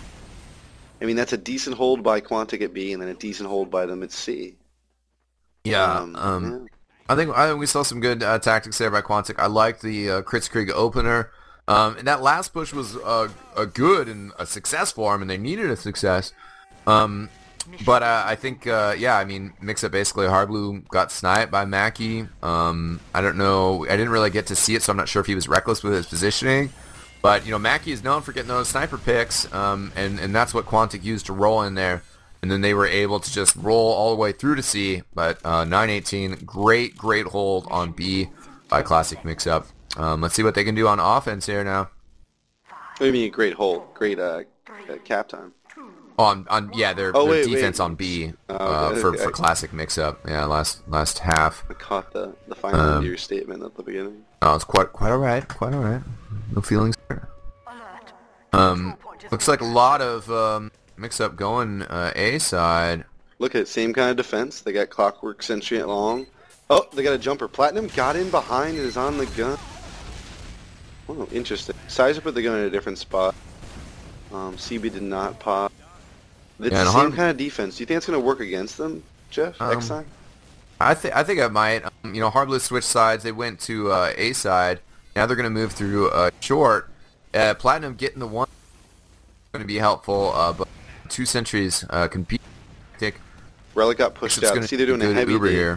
I mean, that's a decent hold by Quantic at B, and then a decent hold by them at C. Yeah. Um, Um, yeah. I think I think we saw some good uh, tactics there by Quantic. I liked the uh, Kritzkrieg opener. Um, and that last push was uh, a good and a success for them, and they needed a success. Um, but uh, I think, uh, yeah, I mean, mix-up basically. Hardblue got sniped by Mackie. Um, I don't know. I didn't really get to see it, so I'm not sure if he was reckless with his positioning. But, you know, Mackie is known for getting those sniper picks, um, and, and that's what Quantic used to roll in there. And then they were able to just roll all the way through to C. But uh, nine eighteen, great, great hold on B by Classic Mix-Up. Um, let's see what they can do on offense here now. What do you mean, great hold? Great uh, uh, cap time. Oh, on, on yeah, their, Oh, their wait, defense wait. on B Oh, uh, okay, for, okay. for Classic Mix-Up. Yeah, last last half. I caught the, the final Um, end of your statement at the beginning. Oh, it's quite quite all right, quite all right. No feelings there. Um, looks like a lot of um, Mix-Up going uh, A side. Look at it, same kind of defense. They got Clockwork Sentry at long. Oh, they got a jumper. Platinum got in behind and is on the gun. Oh, interesting. Sizer put the gun in a different spot. Um, C B did not pop. It's Yeah, and the same Harm- kind of defense. Do you think it's going to work against them, Jeff? Um, Next time? I think I think it might. Um, you know, Hardblue switched sides. They went to uh, A side. Now they're going to move through uh, short. Uh, Platinum getting the one going to be helpful, uh, but two sentries uh, can be. Take. Relic got pushed It's out. gonna See, they're doing be a good heavy Uber D. here.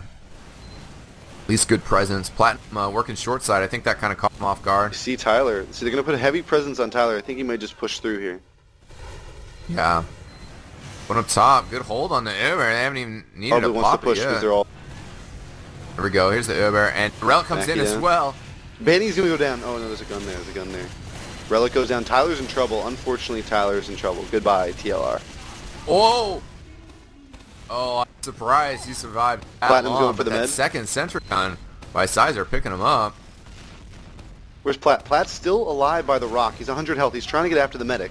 At least good presence. Platinum uh, working short side. I think that kind of caught him off guard. See Tyler. See, they're going to put a heavy presence on Tyler. I think he might just push through here. Yeah. One up top. Good hold on the Uber. They haven't even needed Probably to wants to pop push it because yet. they're all... Here we go. Here's the Uber. And Relic comes Back in it as down. well. Banny's going to go down. Oh, no, there's a gun there. There's a gun there. Relic goes down. Tyler's in trouble. Unfortunately, Tyler's in trouble. Goodbye, T L R. Oh! Oh, I'm surprised he survived that Platinum's long, going for but the that med. second sentry gun by Sizer picking him up. Where's Platt? Platt's still alive by the rock. He's one hundred health. He's trying to get after the medic.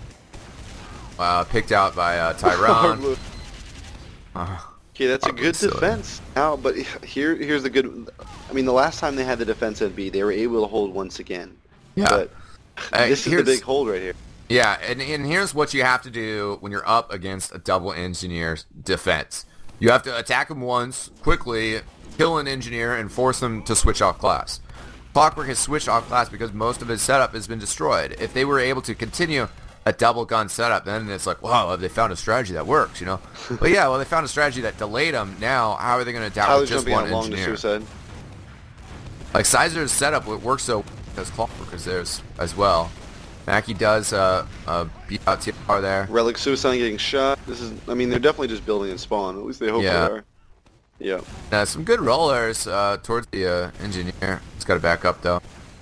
Uh, picked out by uh, Tyrone. Uh, Okay, that's a Probably good silly. defense. Now, but here, here's the good. I mean, the last time they had the defense at B, they were able to hold once again. yeah. But Hey, this is the here's- big hold right here. Yeah, and, and here's what you have to do when you're up against a double engineer defense. You have to attack him once, quickly, kill an engineer, and force them to switch off class. Clockwork has switched off class because most of his setup has been destroyed. If they were able to continue a double gun setup, then it's like, wow, they found a strategy that works, you know? But yeah, well, they found a strategy that delayed them. Now, how are they going to adapt Tyler's with just jumping one out long to engineer? suicide. Like, Sizer's setup it works so as Clockwork is theirs as well. Mackie does uh, uh, beat out T R there. Relic suicide getting shot. This is. I mean, they're definitely just building and spawn. At least they hope Yeah. they are. Yeah. Uh, some good rollers uh, towards the uh, engineer. He's got to back up though.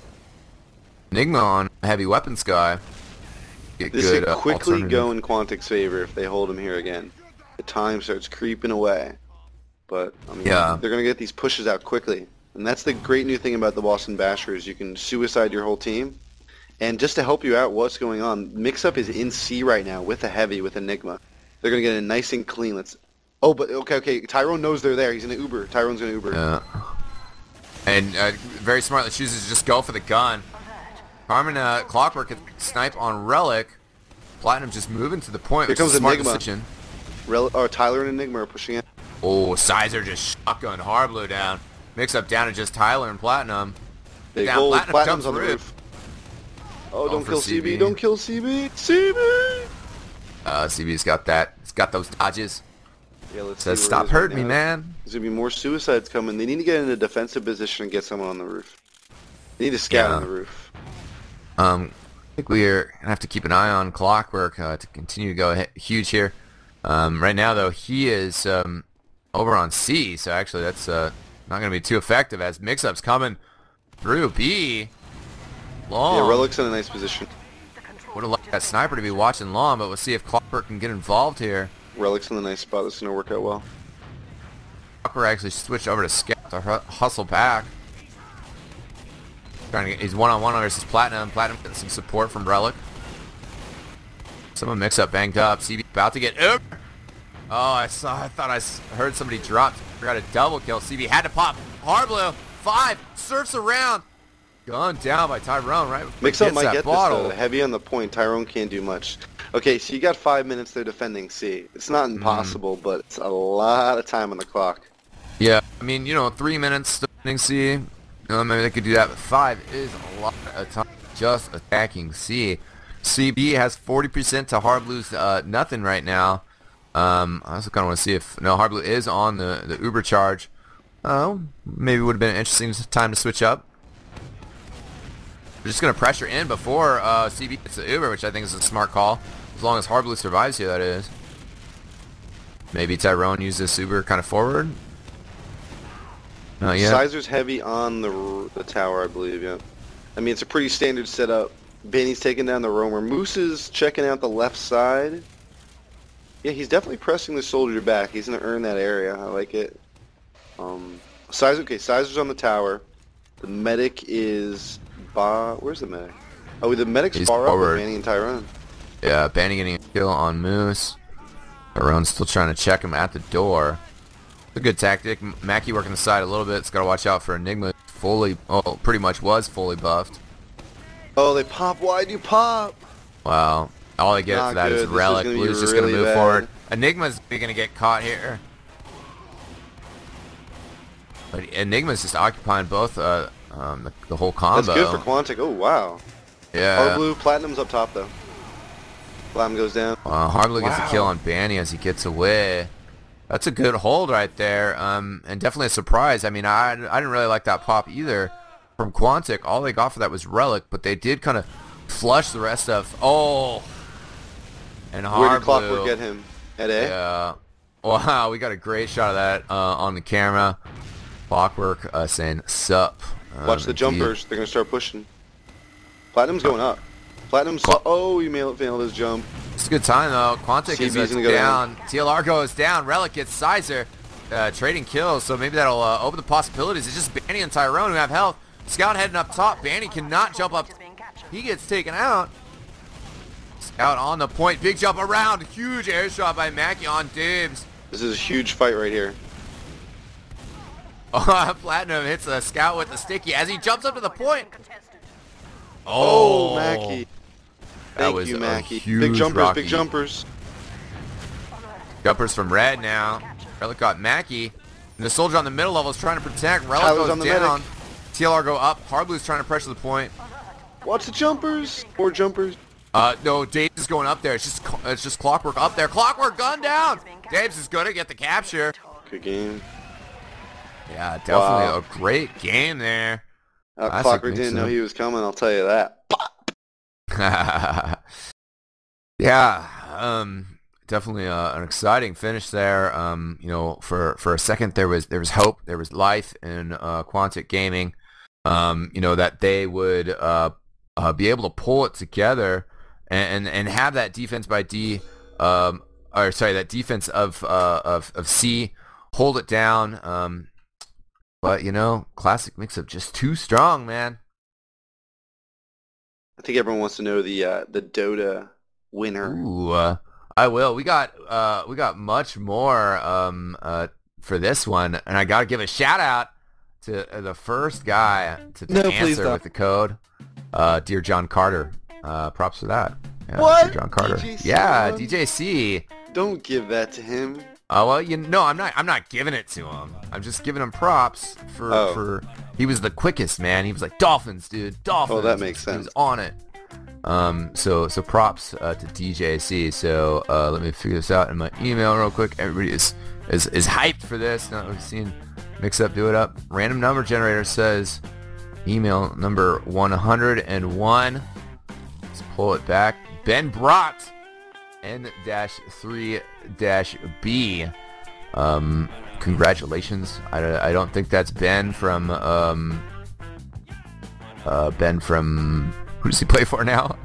Enigma on heavy weapons guy. Get This good, could uh, quickly alternative. go in Quantic's favor if they hold him here again. The time starts creeping away. But I mean, Yeah. they're gonna get these pushes out quickly. And that's the great new thing about the Boston Basher is you can suicide your whole team. And just to help you out what's going on, Mix-Up is in C right now with a heavy, with Enigma. They're going to get it nice and clean. Let's. Oh, but okay, okay. Tyrone knows they're there. He's in an Uber. Tyrone's going to Uber. Yeah. And uh, very smartly chooses to just go for the gun. Carmen uh, Clockwork can snipe on Relic. Platinum just moving to the point. Here comes a smart Enigma. decision. Rel oh, Tyler and Enigma are pushing in. Oh, Sizer just shotgun Hardblue down. Mix-Up down to just Tyler and Platinum. Big Down, hole. Platinum Platinum's jumps on the roof. roof. Oh, don't for kill C B. C B. Don't kill C B. C B. Uh, C B's got that. It's got those dodges. Yeah, let's Says, see where it stop is hurting right me, now. man. There's going to be more suicides coming. They need to get in a defensive position and get someone on the roof. They need to scout Yeah. on the roof. Um, I think we're going to have to keep an eye on Clockwork uh, to continue to go he- huge here. Um, right now, though, he is um, over on C, so actually that's uh, not going to be too effective as Mix-Up's coming through B. Long. Yeah, Relic's in a nice position. Would have liked that sniper to be watching long, but we'll see if Clockwork can get involved here. Relic's in a nice spot. That's going to work out well. Clockwork actually switched over to Scout to hu- hustle back. Trying to get, he's one-on-one versus Platinum. Platinum getting some support from Relic. Someone Mix-Up banged up. C B about to get Uber. Oh, I saw. I thought I s- heard somebody drop. Got a double kill. C B had to pop. Hardblue. Five. Surfs around. Gunned down by Tyrone, right? Mix-Up Gets might that get bottle. this, though. Heavy on the point. Tyrone can't do much. Okay, so you got five minutes there defending C. It's not impossible, mm. but it's a lot of time on the clock. Yeah, I mean, you know, three minutes defending C. You know, maybe they could do that, but five is a lot of time just attacking C. C B has forty percent to Hardblue's uh, nothing right now. Um, I also kind of want to see if no Hardblue is on the the Uber charge. Oh, maybe would have been an interesting time to switch up. They're just gonna pressure in before uh, C B gets the Uber, which I think is a smart call. As long as Hardblue survives here, that is. Maybe Tyrone uses this Uber kind of forward. Not yet. Sizer's heavy on the the tower, I believe. Yeah. I mean, it's a pretty standard setup. Benny's taking down the roamer. Moose is checking out the left side. Yeah, he's definitely pressing the soldier back. He's gonna earn that area. I like it. Um, Sizer, okay, Sizer's on the tower. The medic is Ba. Where's the medic? Oh, the medic's He's far up forward. with Benny and Tyrone. Yeah, Banny getting a kill on Moose. Tyrone's still trying to check him at the door. It's a good tactic. Mackie working the side a little bit. It's got to watch out for Enigma. Fully, oh, pretty much was fully buffed. Oh, they pop. Why'd you pop? Wow. All they get Not for that good. is This is Relic. gonna be Blue's just really going to move bad. forward. Enigma's going to get caught here. But Enigma's just occupying both uh, um, the, the whole combo. That's good for Quantic. Oh, wow. Yeah. Hard blue, Platinum's up top, though. Platinum goes down. Uh, Hardblue gets Wow. a kill on Banny as he gets away. That's a good hold right there, um, and definitely a surprise. I mean, I, I didn't really like that pop either from Quantic. All they got for that was Relic, but they did kind of flush the rest of... Oh! And Where did Clockwork Hardblue... get him? At A? Yeah. Wow, we got a great shot of that uh, on the camera. Clockwork uh, saying, sup. Um, Watch the indeed. jumpers. They're going to start pushing. Platinum's going up. Platinum's... Qu- Oh, he failed failed his jump. It's a good time though. Quantic C B's is uh, gonna go down. T L R goes down. Relic gets Sizer. Uh, trading kills, so maybe that'll uh, open the possibilities. It's just Banny and Tyrone who have health. Scout heading up top. Banny cannot jump up. He gets taken out. Scout on the point. Big jump around. Huge air shot by Mackie on Dibs. This is a huge fight right here. Platinum hits the Scout with the sticky as he jumps up to the point. Oh, Oh, Mackie. That Thank was you, a Mackie. huge Big jumpers, Rocky. big jumpers. Jumpers from Red now. Relic got Mackie. And the soldier on the middle level is trying to protect. Relic Tyler's goes on the down. medic. T L R go up. Hardblue's trying to pressure the point. Watch the jumpers. More jumpers. Uh, no, Daves is going up there. It's just it's just Clockwork up there. Clockwork gun down. Daves is going to get the capture. Good game. Yeah, definitely Wow. a great game there. Uh, Classic Clockwork didn't mix-up. know he was coming, I'll tell you that. Yeah, um, definitely uh, an exciting finish there. Um, you know, for for a second there was there was hope, there was life in uh, Quantic Gaming. Um, you know that they would uh, uh, be able to pull it together and, and and have that defense by D, um, or sorry, that defense of uh, of of C hold it down. Um, But, you know, Classic Mix-Up just too strong, man. I think everyone wants to know the uh, the Dota winner. Ooh, uh, I will. We got uh, we got much more um, uh, for this one, and I got to give a shout out to uh, the first guy to, to No, please answer don't. with the code. Uh, dear John Carter, uh, props for that. Yeah, What? Dear John Carter. D J C, yeah, man? D J C. Don't give that to him. Oh well, you know, I'm not. I'm not giving it to him. I'm just giving him props for Oh. for. He was the quickest, man. He was like Dolphins, dude. Dolphins. Oh, that makes He sense. was on it. Um. So so props uh, to D J C. So uh, let me figure this out in my email real quick. Everybody is is is hyped for this. Now that we've seen Mix Up do it up. Random number generator says email number one hundred one. Let's pull it back. Ben Brott. N three B. Um, congratulations. I, I don't think that's Ben from um, uh, Ben from who does he play for now?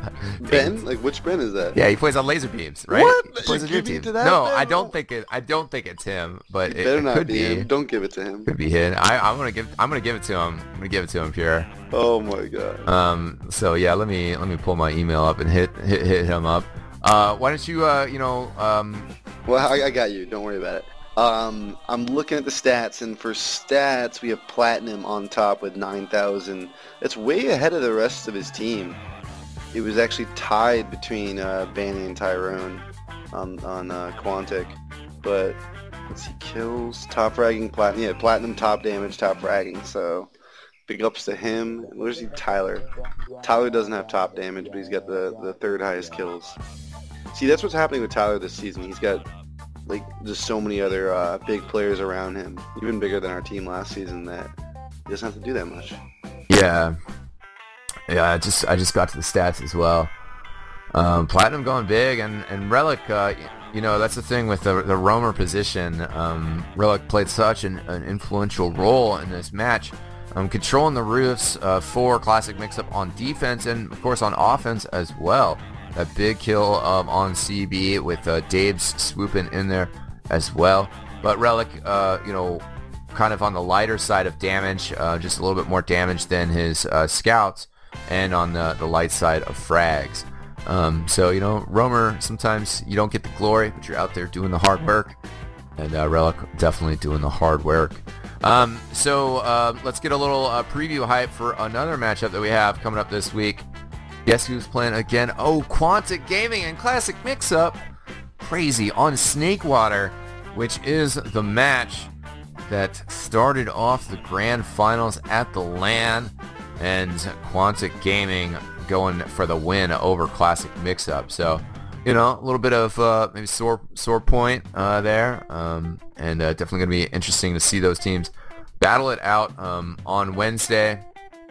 Ben? Like, which Ben is that? Yeah, he plays on Laser Beams, right? What? He plays You're on your giving team. to that No, Ben? I don't think it. I don't think it's him, but It it, better it not could be be. him. Don't give it to him. Could be him. I, I'm gonna give. I'm gonna give it to him. I'm gonna give it to him, Pierre. Oh my god. Um. So yeah, let me let me pull my email up and hit hit hit him up. Uh. Why don't you uh you know um. Well, I, I got you. Don't worry about it. Um, I'm looking at the stats, and for stats, we have Platinum on top with nine thousand. That's way ahead of the rest of his team. It was actually tied between uh, Banny and Tyrone on, on uh, Quantic. But, let's see, kills, top fragging, Platinum. Yeah, Platinum, top damage, top fragging. So, big ups to him. Where's he? Tyler. Tyler doesn't have top damage, but he's got the, the third highest kills. See, that's what's happening with Tyler this season. He's got like just so many other uh, big players around him, even bigger than our team last season, that he doesn't have to do that much. Yeah. Yeah, I just I just got to the stats as well. Um, Platinum going big, and and Relic. Uh, you know, that's the thing with the the roamer position. Um, Relic played such an, an influential role in this match, um, controlling the roofs uh, for Classic Mix-Up on defense and of course on offense as well. That big kill um, on C B with uh, Dave's swooping in there as well. But Relic, uh, you know, kind of on the lighter side of damage, uh, just a little bit more damage than his uh, scouts, and on the, the light side of frags. Um, so, you know, Roamer, sometimes you don't get the glory, but you're out there doing the hard work. And uh, Relic definitely doing the hard work. Um, so uh, let's get a little uh, preview hype for another matchup that we have coming up this week. Guess who's playing again? Oh, Quantic Gaming and Classic Mix-Up. Crazy on Snakewater, which is the match that started off the grand finals at the LAN, and Quantic Gaming going for the win over Classic Mix-Up. So, you know, a little bit of uh, maybe sore sore point uh, there, um, and uh, definitely going to be interesting to see those teams battle it out um, on Wednesday.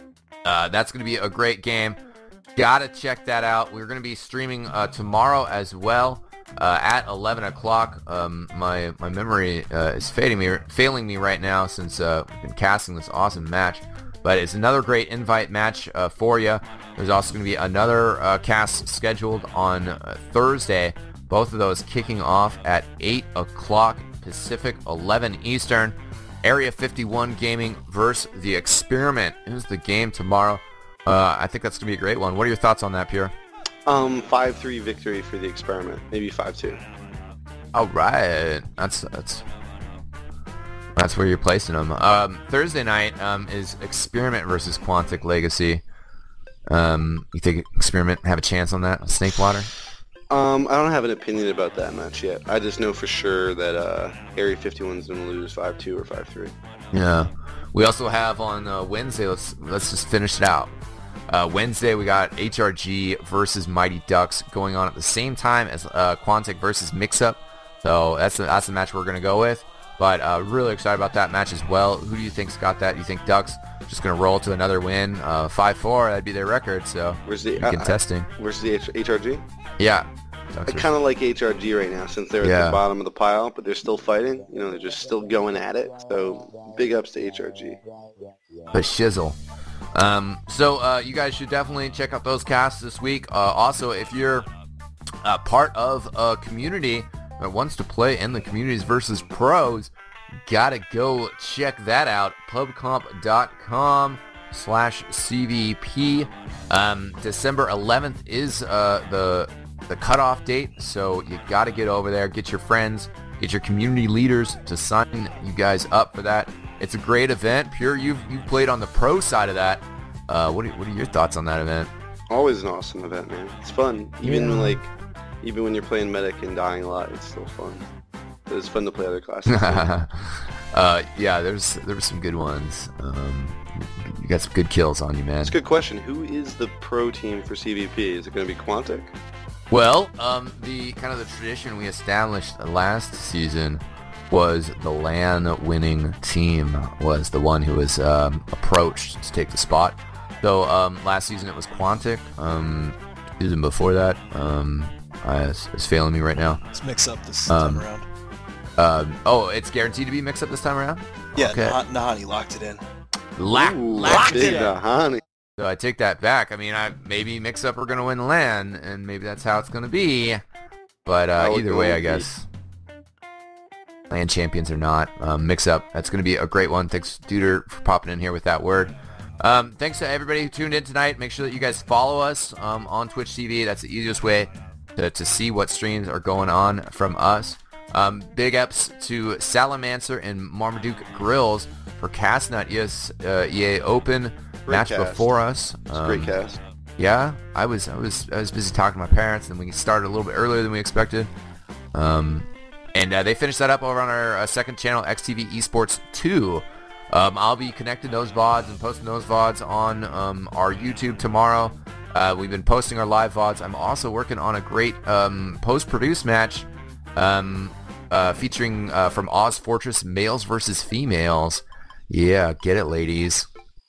Uh, that's going to be a great game. Gotta check that out. We're going to be streaming uh, tomorrow as well uh, at eleven o'clock. Um, my my memory uh, is fading me, failing me right now since uh, we've been casting this awesome match. But it's another great invite match uh, for you. There's also going to be another uh, cast scheduled on uh, Thursday. Both of those kicking off at eight o'clock Pacific, eleven Eastern. Area fifty-one Gaming versus The Experiment is the game tomorrow. Uh, I think that's going to be a great one. What are your thoughts on that, Pierre? Um, five three victory for the Experiment. Maybe five two. All right. That's that's that's where you're placing them. Um, Thursday night um, is Experiment versus Quantic Legacy. Um, you think Experiment have a chance on that? Snakewater? Um, I don't have an opinion about that match yet. I just know for sure that uh, Area fifty-one is going to lose five two or five three. Yeah. We also have on uh, Wednesday, let's let's just finish it out. Uh, Wednesday, we got H R G versus Mighty Ducks going on at the same time as uh, Quantic versus Mix-Up. So that's the, that's the match we're going to go with. But uh, really excited about that match as well. Who do you think's got that? Do you think Ducks just going to roll to another win? Uh, five four, that'd be their record. So Where's the uh, uh, contesting. Where's the H- HRG? Yeah. I kind of like H R G right now since they're at Yeah. the bottom of the pile, but they're still fighting. You know, they're just still going at it. So big ups to H R G. The shizzle. Um, so uh, you guys should definitely check out those casts this week. Uh, also, if you're uh, part of a community that wants to play in the communities versus pros, gotta go check that out. pubcomp.com slash CVP. Um, December eleventh is uh, the the cutoff date, so you gotta get over there, get your friends, get your community leaders to sign you guys up for that. It's a great event. Pure, you've you've played on the pro side of that. Uh, what are, what are your thoughts on that event? Always an awesome event, man. It's fun. Even Yeah. like, even when you're playing medic and dying a lot, it's still fun. It's fun to play other classes. uh, yeah, there's there were some good ones. Um, you got some good kills on you, man. That's a good question. Who is the pro team for C V P? Is it going to be Quantic? Well, um, the kind of the tradition we established last season was the LAN winning team was the one who was um, approached to take the spot. So um, last season it was Quantic. Um, season before that, um, I, it's, it's failing me right now. Let's mix up this Um, time around. Um, oh, it's guaranteed to be mixed up this time around? Yeah, okay. Nah- Nahani locked it in. Lock, Ooh, locked big it. Nahani. So I take that back. I mean, I maybe mix up are gonna win LAN, and maybe that's how it's gonna be. But uh, How it either way, gonna I be. guess LAN champions or not, um, mix up. That's gonna be a great one. Thanks, Duder, for popping in here with that word. Um, thanks to everybody who tuned in tonight. Make sure that you guys follow us um, on Twitch T V. That's the easiest way to, to see what streams are going on from us. Um, big ups to Salamancer and MarmadukeGrylls for casting that E S, uh, E A Open Great match cast. before us. It's a great Um, cast. Yeah, I was I was I was busy talking to my parents, and we started a little bit earlier than we expected. Um, and uh, they finished that up over on our uh, second channel, X T V Esports two. Um, I'll be connecting those V O Ds and posting those V O Ds on um, our YouTube tomorrow. Uh, we've been posting our live V O Ds. I'm also working on a great um, post-produced match um, uh, featuring uh, from Oz Fortress, males versus females. Yeah, get it, ladies.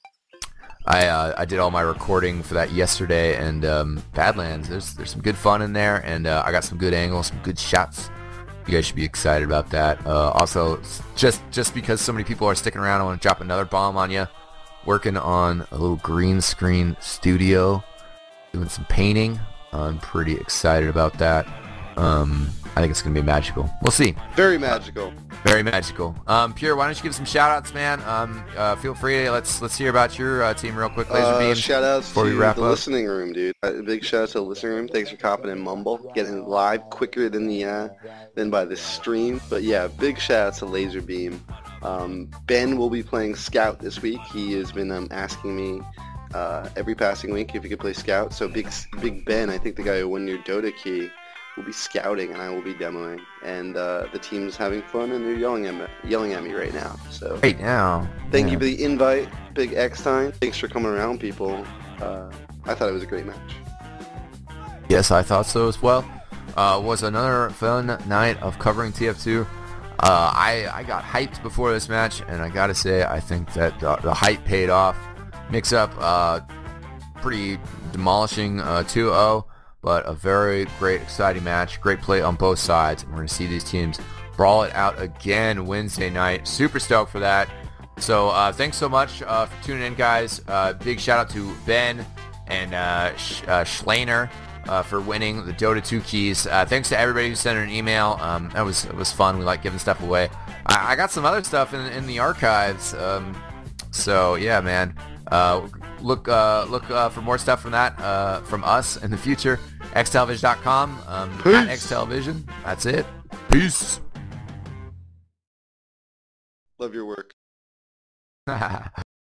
I uh, I did all my recording for that yesterday, and um, Badlands, there's there's some good fun in there, and uh, I got some good angles, some good shots. You guys should be excited about that. Uh, also, just just because so many people are sticking around, I want to drop another bomb on you. Working on a little green screen studio, doing some painting. I'm pretty excited about that. Um, I think it's going to be magical. We'll see. Very magical. Very magical. Um, Pure, why don't you give some shout-outs, man? Um, uh, feel free. Let's let's hear about your uh, team real quick. Laser Uh, Beam. shout outs before to we wrap the up. listening room, dude. A big shout out to the listening room. Thanks for copping in Mumble, getting live quicker than the uh, than by the stream. But yeah, big shout out to Laser Beam. Um, Ben will be playing Scout this week. He has been um, asking me uh, every passing week if he could play Scout. So big Big Ben, I think the guy who won your Dota key, will be scouting and I will be demoing. And uh, the team's having fun and they're yelling at me, yelling at me right now. So Right now. thank Yeah. you for the invite, Big X time. Thanks for coming around, people. Uh, I thought it was a great match. Yes, I thought so as well. Uh, was another fun night of covering T F two. Uh, I, I got hyped before this match, and I gotta say, I think that the, the hype paid off. Mix up, uh, pretty demolishing uh, two oh, but a very great, exciting match. Great play on both sides. We're gonna see these teams brawl it out again Wednesday night. Super stoked for that. So uh, thanks so much uh, for tuning in, guys. Uh, big shout out to Ben and uh, Sh- uh, Schlainer uh, for winning the Dota two keys. Uh, thanks to everybody who sent an email. Um, that was it was fun. We like giving stuff away. I, I got some other stuff in, in the archives. Um, so yeah, man. Uh, look uh, look uh, for more stuff from that uh, from us in the future. X television dot com. Um, at Peace. xtelevision. That's it. Peace. Love your work.